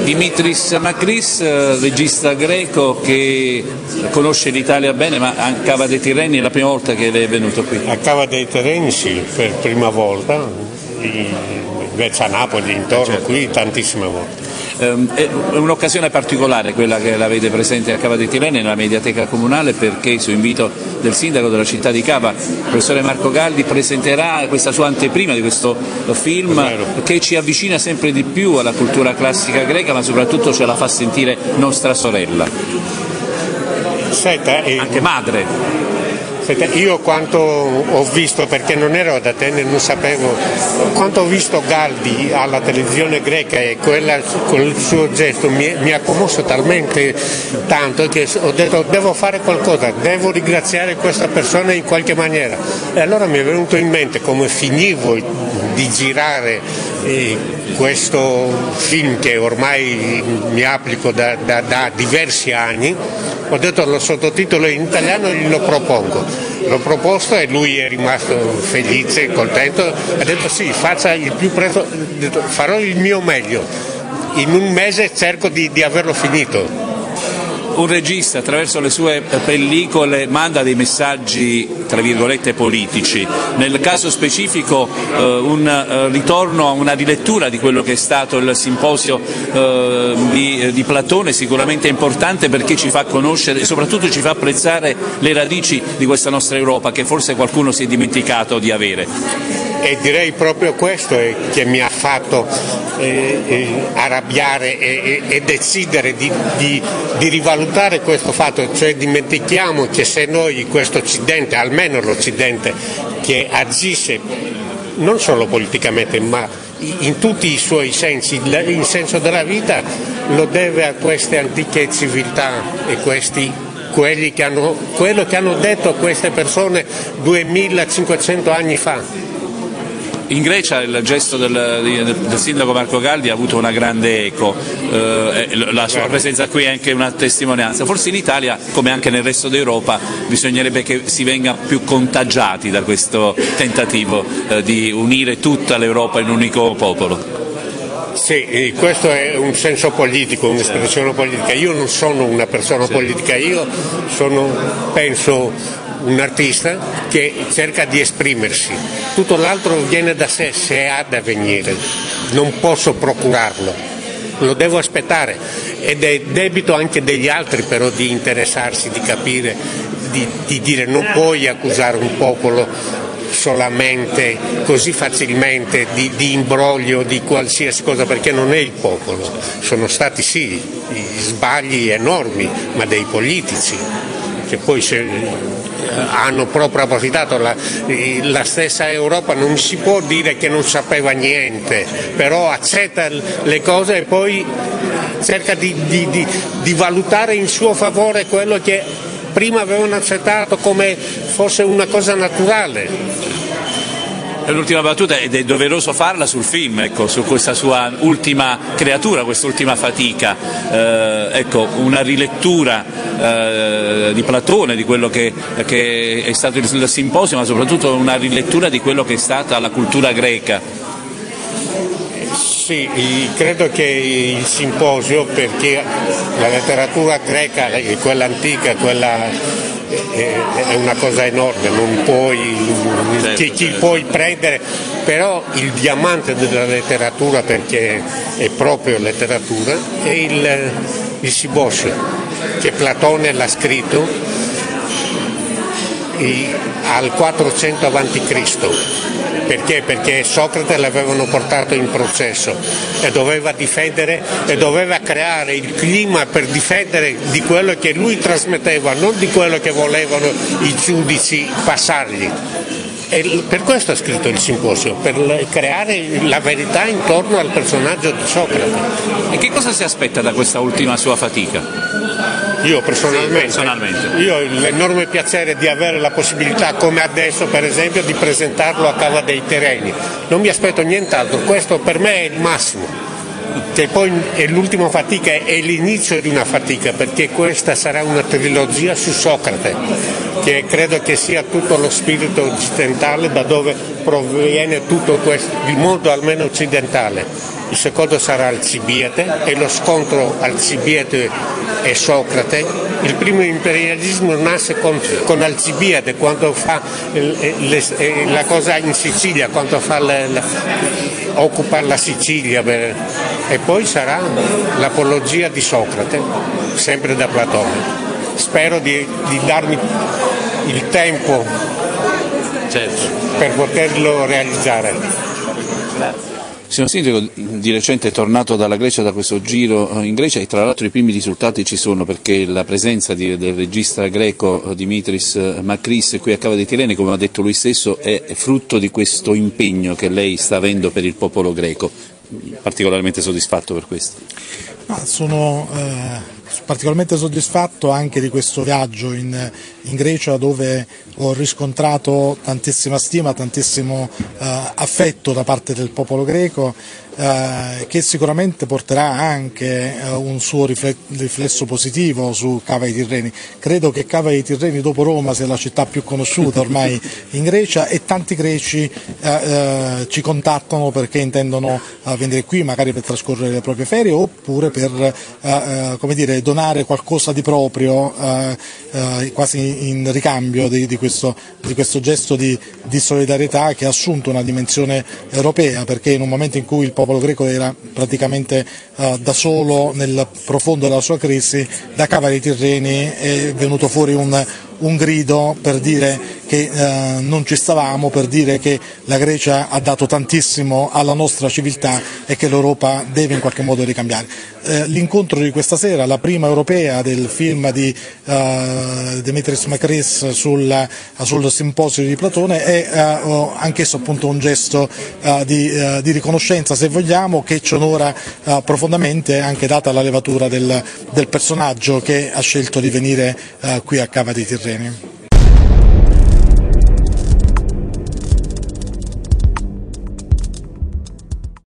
Dimitris Makris, regista greco che conosce l'Italia bene, ma a Cava dei Tirreni è la prima volta che lei è venuto qui. A Cava dei Tirreni sì, per prima volta, invece a Napoli, intorno, certo. Qui tantissime volte. È un'occasione particolare quella che la vede presente a Cava dei Tirreni nella mediateca comunale, perché su invito del sindaco della città di Cava, il professore Marco Galdi, presenterà questa sua anteprima di questo film che ci avvicina sempre di più alla cultura classica greca, ma soprattutto ce la fa sentire nostra sorella. Senta, anche madre. Io quanto ho visto, perché non ero ad Atene, non sapevo, quanto ho visto Galdi alla televisione greca e quella con il suo gesto mi ha commosso talmente tanto che ho detto devo fare qualcosa, devo ringraziare questa persona in qualche maniera. E allora mi è venuto in mente, come finivo di girare questo film che ormai mi applico da diversi anni, ho detto lo sottotitolo in italiano e glielo propongo. L'ho proposto e lui è rimasto felice, contento, ha detto sì, faccia il più presto, farò il mio meglio, in un mese cerco di averlo finito. Un regista attraverso le sue pellicole manda dei messaggi tra virgolette politici, nel caso specifico un ritorno a una rilettura di quello che è stato il simposio di Platone, sicuramente importante perché ci fa conoscere e soprattutto ci fa apprezzare le radici di questa nostra Europa che forse qualcuno si è dimenticato di avere. E direi proprio questo che mi ha fatto arrabbiare e decidere di rivalutare questo fatto, cioè dimentichiamo che se noi questo Occidente, almeno l'Occidente, che agisce non solo politicamente ma in tutti i suoi sensi, il senso della vita lo deve a queste antiche civiltà e quello che hanno detto queste persone 2500 anni fa. In Grecia il gesto del sindaco Marco Galdi ha avuto una grande eco, la sua presenza qui è anche una testimonianza. Forse in Italia, come anche nel resto d'Europa, bisognerebbe che si venga più contagiati da questo tentativo di unire tutta l'Europa in un unico popolo. Sì, questo è un senso politico, un'espressione politica. Io non sono una persona politica, io penso un artista che cerca di esprimersi, tutto l'altro viene da sé, se ha da venire, non posso procurarlo, lo devo aspettare ed è debito anche degli altri però di interessarsi, di capire, di dire non puoi accusare un popolo solamente così facilmente di imbroglio di qualsiasi cosa, perché non è il popolo, sono stati sì sbagli enormi ma dei politici che poi hanno proprio approfittato. La stessa Europa non si può dire che non sapeva niente, però accetta le cose e poi cerca di valutare in suo favore quello che prima avevano accettato come fosse una cosa naturale. L'ultima battuta, ed è doveroso farla sul film, ecco, su questa sua ultima creatura, quest'ultima fatica, ecco, una rilettura di Platone, di quello che è stato il simposio, ma soprattutto una rilettura di quello che è stata la cultura greca. Sì, credo che il simposio, perché la letteratura greca, quella antica, quella è una cosa enorme, non puoi, chi puoi prendere, però il diamante della letteratura, perché è proprio letteratura, è il simposio, che Platone l'ha scritto al 400 a.C. Perché? Perché Socrate l'avevano portato in processo e doveva difendere e doveva creare il clima per difendere di quello che lui trasmetteva, non di quello che volevano i giudici passargli. E per questo ha scritto il simposio, per creare la verità intorno al personaggio di Socrate. E che cosa si aspetta da questa ultima sua fatica? Io personalmente, io ho l'enorme piacere di avere la possibilità, come adesso per esempio, di presentarlo a Cava dei Tirreni. Non mi aspetto nient'altro, questo per me è il massimo, che poi è l'ultima fatica, è l'inizio di una fatica, perché questa sarà una trilogia su Socrate, che credo che sia tutto lo spirito occidentale da dove proviene tutto questo, il mondo almeno occidentale. Il secondo sarà Alcibiade e lo scontro Alcibiade e Socrate. Il primo imperialismo nasce con Alcibiade quando fa la cosa in Sicilia, quando fa occupa la Sicilia, e poi sarà l'apologia di Socrate, sempre da Platone. Spero di darmi il tempo per poterlo realizzare. Signor Sindaco, di recente è tornato dalla Grecia, da questo giro in Grecia, e tra l'altro i primi risultati ci sono, perché la presenza del regista greco Dimitris Makris qui a Cava dei Tirreni, come ha detto lui stesso, è frutto di questo impegno che lei sta avendo per il popolo greco. Particolarmente soddisfatto per questo? Sono particolarmente soddisfatto anche di questo viaggio in Grecia, dove ho riscontrato tantissima stima, tantissimo affetto da parte del popolo greco, che sicuramente porterà anche un suo riflesso positivo su Cava dei Tirreni. Credo che Cava dei Tirreni dopo Roma sia la città più conosciuta ormai in Grecia, e tanti greci ci contattano perché intendono venire qui magari per trascorrere le proprie ferie, oppure per donare qualcosa di proprio, quasi in ricambio di questo gesto di solidarietà che ha assunto una dimensione europea, perché in un momento in cui il popolo greco era praticamente da solo nel profondo della sua crisi, da Cava dei Tirreni è venuto fuori un grido per dire che non ci stavamo, per dire che la Grecia ha dato tantissimo alla nostra civiltà e che l'Europa deve in qualche modo ricambiare. L'incontro di questa sera, la prima europea del film di Dimitris Makris sul simposio di Platone, è anch'esso appunto un gesto di riconoscenza, se vogliamo, che ci onora profondamente, anche data la levatura del personaggio che ha scelto di venire qui a Cava dei Tirreni.